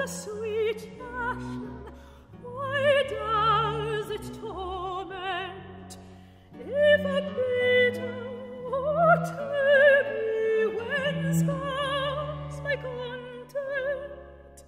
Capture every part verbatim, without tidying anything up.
sweet passion, why does it torment? If a bitter or tardy whence comes my content?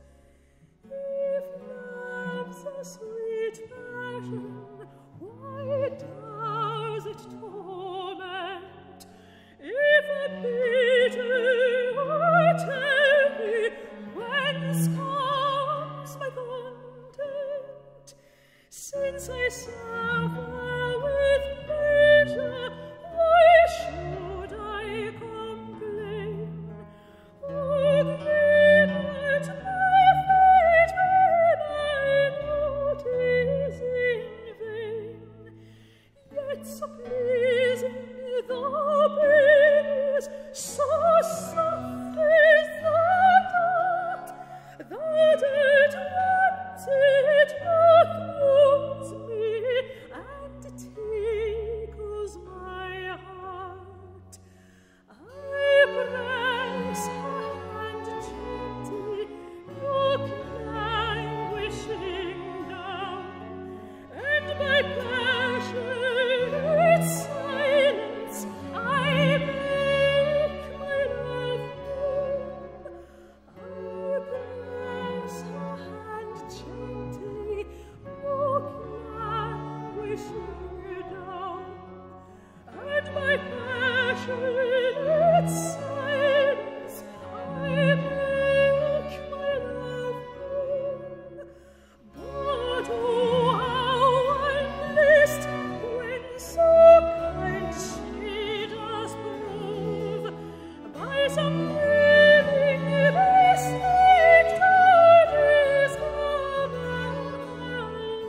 If love's a sweet passion, why does it torment? If a bitter or tardy whence comes my content? Since I suffer with pleasure, why should I complain? Oh, give it my fate when I know 'tis in vain. Yet so pleasing the pain is, so soft is the thought, that it wants, it wounds me, and tickles my heart. I press her hand gently, look languishing down, and by passionate silence I make my love known. I press her hand gently, look languishing down, and by passionate silence I make my love known. But oh, how I'm blessed when so kind she does prove, by some living mistake to discover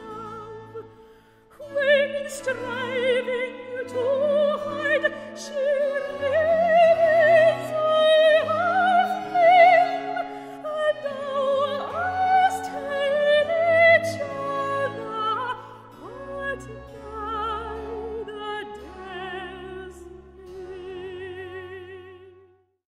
love. When striving to hide, she